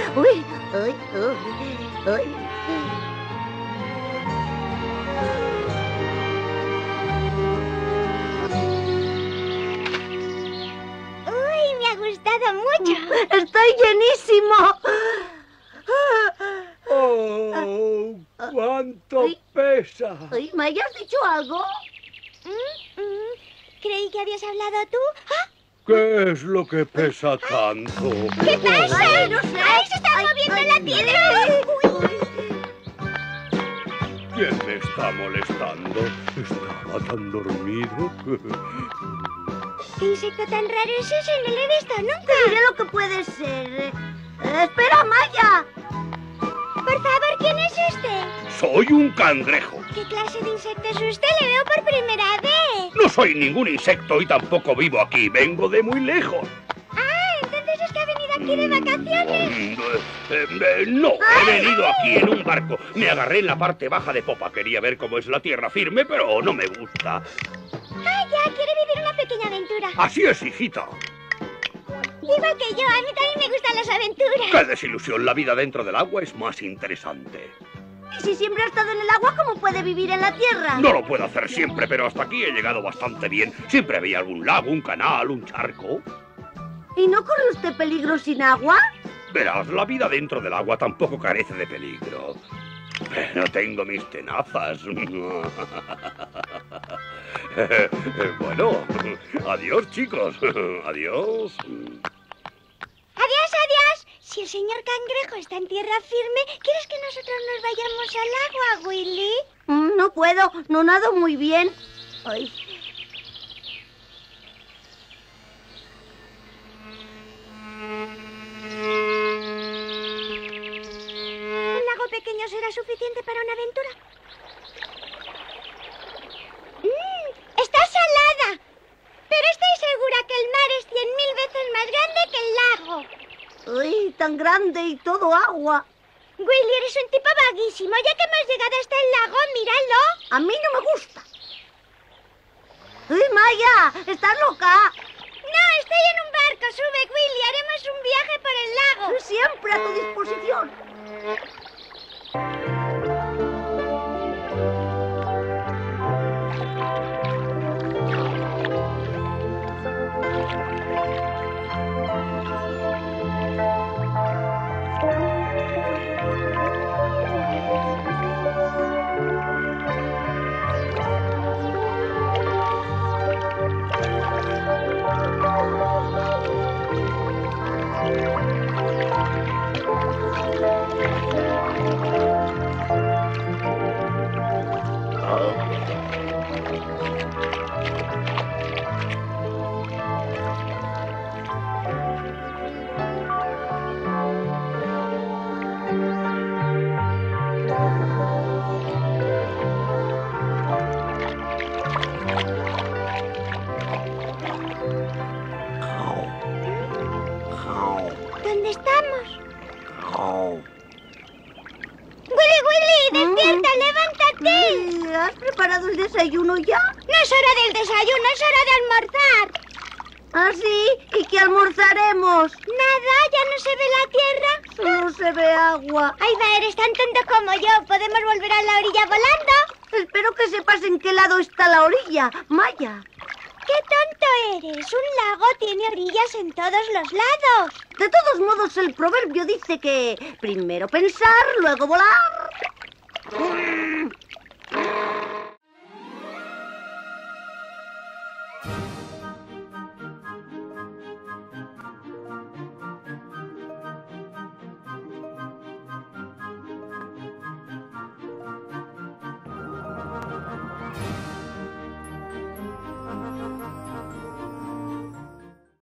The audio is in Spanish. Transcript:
Uy, uy, uy, uy. Uy, me ha gustado mucho. ¡Estoy llenísimo! ¡Oh! ¡Cuánto pesa! Uy, ¿Maya, has dicho algo? Creí que habías hablado tú. ¡Ah! ¿Qué es lo que pesa tanto? ¿Qué pasa? Ay, no sé. ¡Ay, se está moviendo la piedra! ¿Quién me está molestando? Estaba tan dormido. ¿Qué insecto tan raro es ese? No lo he visto nunca. Te diré lo que puede ser. ¡Espera, Maya! Por favor, ¿quién es este? ¡Soy un cangrejo! ¿Qué clase de insecto es usted? Le veo por primera vez. No soy ningún insecto y tampoco vivo aquí. Vengo de muy lejos. Ah, entonces es que ha venido aquí de vacaciones. No, he venido aquí en un barco. Me agarré en la parte baja de popa. Quería ver cómo es la tierra firme, pero no me gusta. Ah, ya, quiere vivir una pequeña aventura. Así es, hijita. Igual que yo, a mí también me gustan las aventuras. ¡Qué desilusión! La vida dentro del agua es más interesante. ¿Y si siempre ha estado en el agua, cómo puede vivir en la tierra? No lo puedo hacer siempre, pero hasta aquí he llegado bastante bien. Siempre había algún lago, un canal, un charco. ¿Y no corre usted peligro sin agua? Verás, la vida dentro del agua tampoco carece de peligro. Pero tengo mis tenazas. Bueno, adiós, chicos. Adiós. Adiós, adiós. Si el señor cangrejo está en tierra firme, ¿quieres que nosotros nos vayamos al agua, Willy? No puedo, no nado muy bien. Ay. ¿Un lago pequeño será suficiente para una aventura? Está salada. Pero estoy segura que el mar es 100.000 veces más grande que el lago. Uy, tan grande y todo agua. Willy, eres un tipo vaguísimo. Ya que hemos llegado hasta el lago, míralo. A mí no me gusta. Uy, Maya, ¿estás loca? No, estoy en un barco. Sube, Willy. Haremos un viaje por el lago. Siempre a tu disposición. ¿Dónde estamos? Willy, despierta, levántate. ¿Has preparado el desayuno ya? No es hora del desayuno, es hora de almorzar. ¿Ah, sí? ¿Y qué almorzaremos? Nada, ya no se ve la tierra. Solo se ve agua. Ay, va, eres tan tonto como yo. ¿Podemos volver a la orilla volando? Espero que sepas en qué lado está la orilla, Maya. ¡Qué tonto eres! Un lago tiene orillas en todos los lados. De todos modos, el proverbio dice que primero pensar, luego volar.